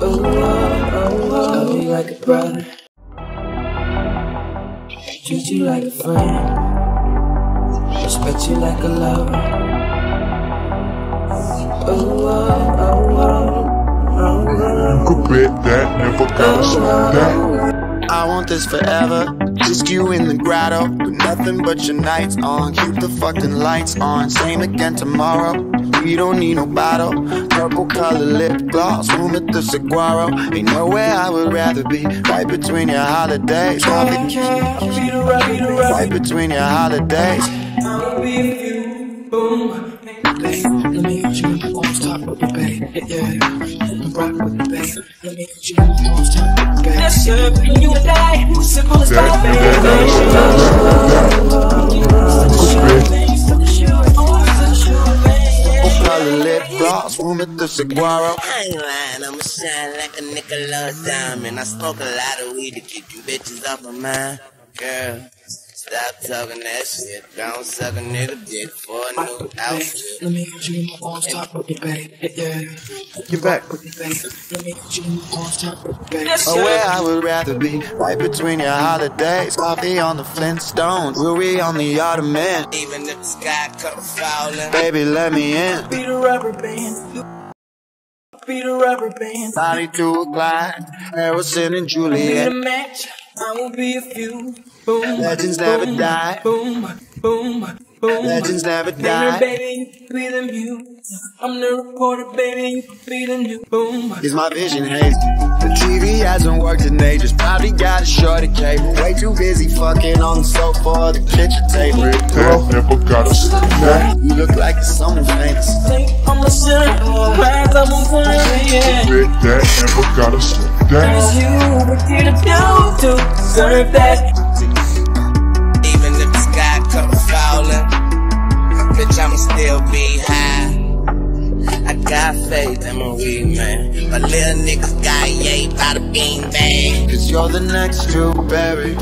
Love you like a brother, treat you like a friend, respect you like a lover. You could bet that, never gotta slow down. I want this forever, just you in the grotto, with nothing but your nights on. Keep the fucking lights on, same again tomorrow. We don't need no bottle, purple color lip gloss, room at the Saguaro. Ain't nowhere I would rather be, right between your holidays. Right between your holidays. I'll be with you, boom. Let me get you on top of the babe, yeah. Rock with the babe. Let me get you on top of the babe. That's good, you and I, simple as that, color lip gloss, room at the Saguaro. I ain't lying, I'ma shine like a Nicola diamond. I smoke a lot of weed to keep you bitches off my mind. Girl, stop talking that shit. Don't suck a nigga dick for a new outfit. Let me get you on top of the babe, yeah. Get back. With the babe. Let me get you on top of the babe. Oh, where I would rather be, right between your holidays. Coffee on the Flintstones, Louis on the Ottoman. Even if the sky come falling, Baby, let me in. Be the rubber band. Be the rubber band. Body to a glide, Harrison and Be Juliet. the match. I will be a few. Boom. Legends never die. Boom. Boom. Boom. Legends never die. Baby, you be the mute. I'm the reporter, baby, you can be the new. Boom. Is my vision hazy? The TV hasn't worked in ages. Probably got a shorter cable. Way too busy fucking on the sofa or the kitchen table. That, never gotta slow down. You look like someone famous. Think I'm a sinner, rise up on fire, yeah. That, never gotta slow down. It's you, what did I do to deserve that? even if the sky come falling, bitch, I'ma still be high. I got faith in my weed, man. My little niggas got yay by the bean bag. Cause you're the next Berry.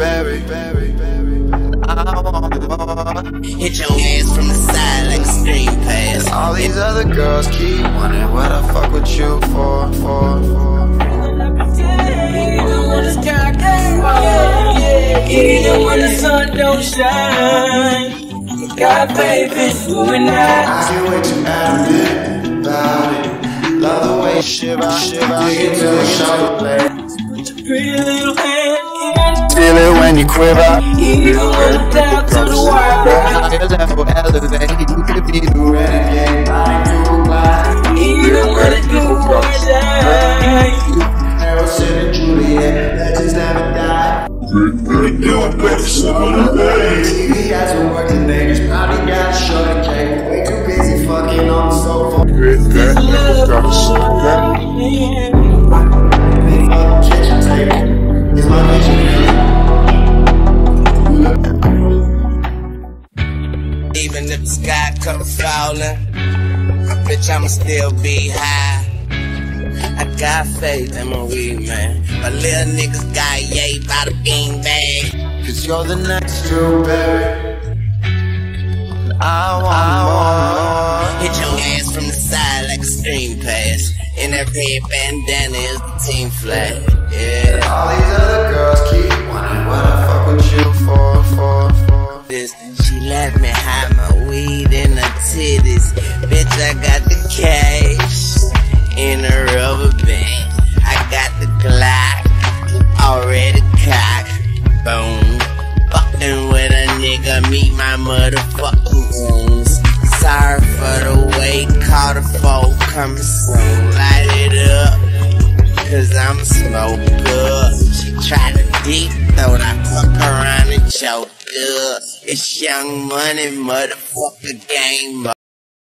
I want more. Hit your ass from the side like a screen pass. All these other girls keep wondering what I fuck with you for. Even when the sky can't fall, even when the sun don't shine, you got faith in you and I. See what you acting about it. Love the way you shiver, dig into the shoulder blade. With your pretty little hand, Feel it when you quiver. even when I'm down to the wire. Your level elevate, you could be the renegade. Body to a glide, Even when the blue boys die, Harrison and Juliet, legends never die. TV hasn't worked in ages, probably got a shorter cake. Way too busy fucking on the sofa. That, never gotta slow down. Kitchen table is my vision. Even if the sky come falling, bitch, I'ma still be high. I got faith in my weed, man. My little niggas got yay by the bean bag. Cause you're the next Berry. I want Hit your ass from the side like a screen pass. And that red bandana is the team flag. Yeah. all these other girls keep wondering what I fuck with you for. This, she let me hide my weed in her titties. Bitch, I got the cash in a rubber band. I got the Glock already cocked. Boom. Fucking with a nigga, meet my motherfucking wounds. Sorry for the wait, call the folk coming soon. Light it up, cause I'm smoker. She tried to deep throat, I fuck around and choked up. It's Young Money, motherfucker game.